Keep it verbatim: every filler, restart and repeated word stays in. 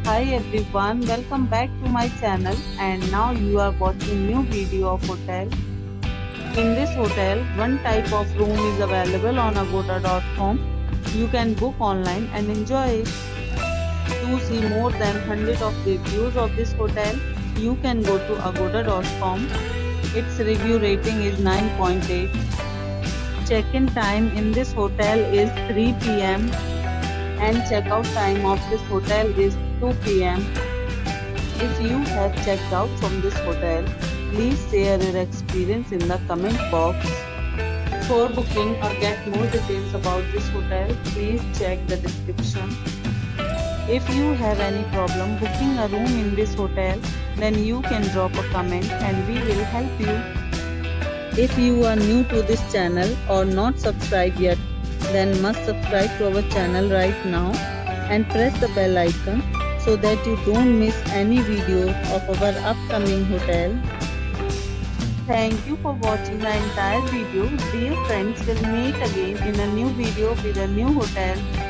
Hi everyone, welcome back to my channel and now you are watching new video of hotel. In this hotel, one type of room is available on agoda dot com. You can book online and enjoy it. To see more than one hundred of reviews of this hotel, you can go to agoda dot com. Its review rating is nine point eight. Check-in time in this hotel is three p m and checkout time of this hotel is two p m If you have checked out from this hotel, please share your experience in the comment box. For booking or get more details about this hotel, please check the description. If you have any problem booking a room in this hotel, then you can drop a comment and we will help you. If you are new to this channel or not subscribed yet, then must subscribe to our channel right now and press the bell icon so that you don't miss any video of our upcoming hotel. Thank you for watching the entire video. Dear friends, we'll meet again in a new video with a new hotel.